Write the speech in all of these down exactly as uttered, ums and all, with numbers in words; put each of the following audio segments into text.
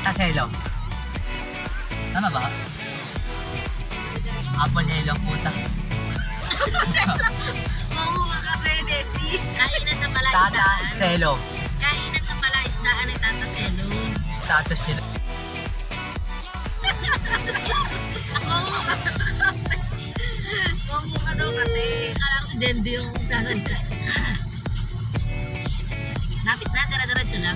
Tata Selo. Tama ba? Apple Helo, puta. Mamuha kasi, Desi. Kainan sa Tata palaisdaan. Selo. Kainan sa palaisdaan ni Tata Selo. Status Selo. Mamuha kasi. Mamuha daw kasi. Kala ko si Dendi yung sasad ka. Napit na, tira-diretso lang.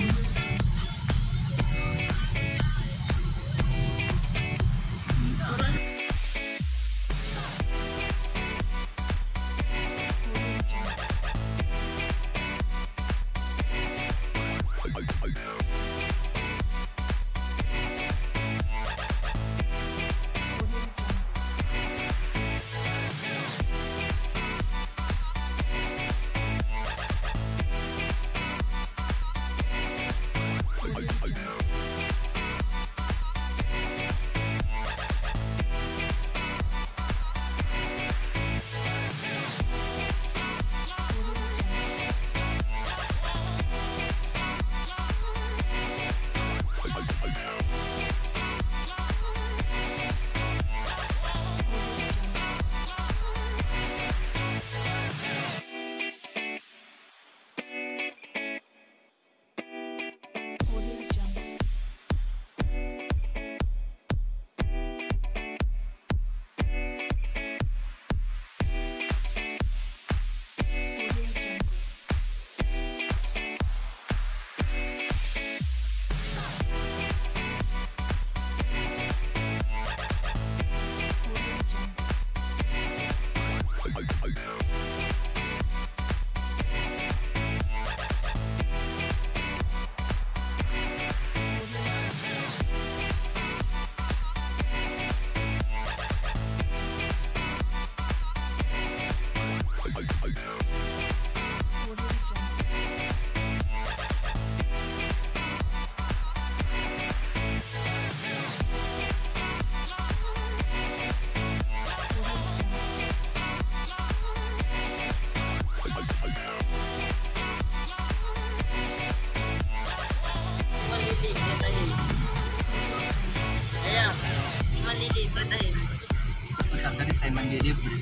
Ayan, malilibre tayo. Magsasalit tayo, mandilibre.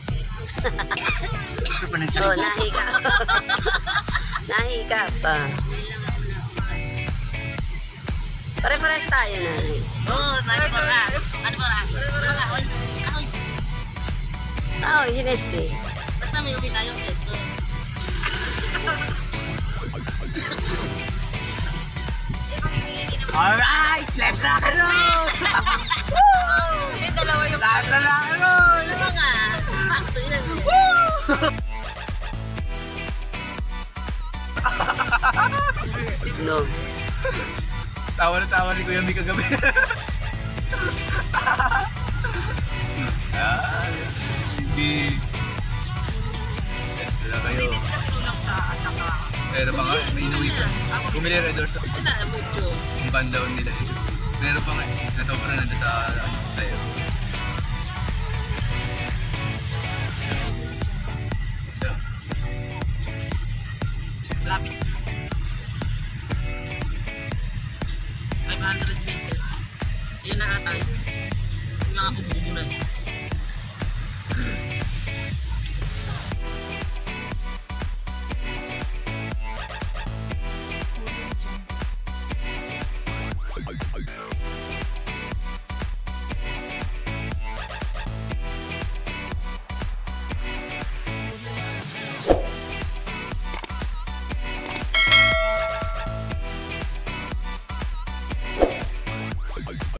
Ito pa Oh, nagsalita. nahi ka. Nahi ka pa. Pare-pares tayo na. Oo, pare-pares. Ano ba? Ano ka? Ahoy. Ahoy, sineste. Basta may uwi tayong sesto. Alright, let's rock and roll! Woo! Yung dalawa yung... Let's rock and roll! Ano nga? Pakto yun. No. Tawa na tawa ni Kuya Mi kagabi. Ah, hindi. Yes, wala kayo. Hindi sila pinulak sa ataka. Pero pa nga, may inuwi pa. Bumili red doors Ito na, mucho. yung bandaw nila. Pero pa nga, natopra na doon sa sa'yo. Lapit. five hundred meter. Yun na ata. Yung mga kubukulan.